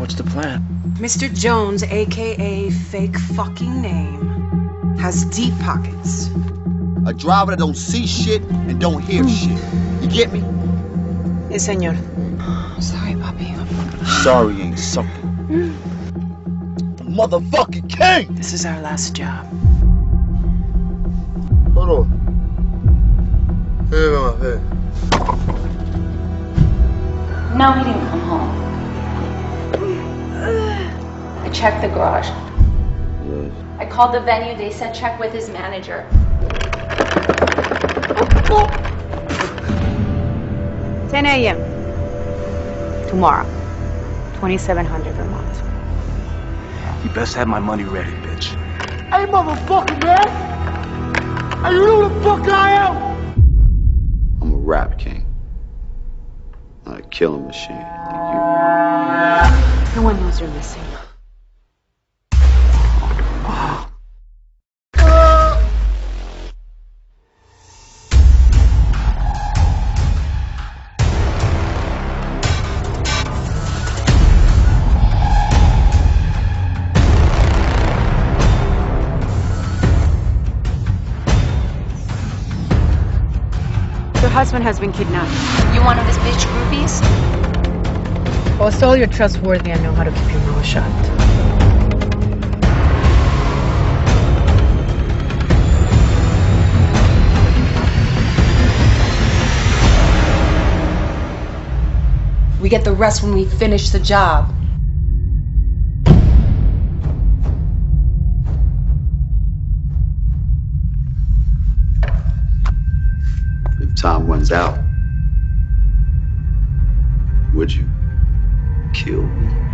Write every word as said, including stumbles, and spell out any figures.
What's the plan? Mister Jones, A K A fake fucking name, has deep pockets. A driver that don't see shit and don't hear shit. You get me? Yes, senor. Sorry, papi. Sorry ain't something. Motherfucking king! This is our last job. Hold on. Hey, my head. No, he didn't come home. I checked the garage. I called the venue. They said check with his manager. ten A M tomorrow. twenty-seven hundred Vermont. You best have my money ready, bitch. Hey, motherfucker, man! Hey, you know who the fuck I am? I'm a rap king. Not a killing machine like you. No one knows you're missing. Your husband has been kidnapped. You one of his bitch groupies? Well, so you're trustworthy and know how to keep your mouth shut. We get the rest when we finish the job. If time runs out, would you kill me?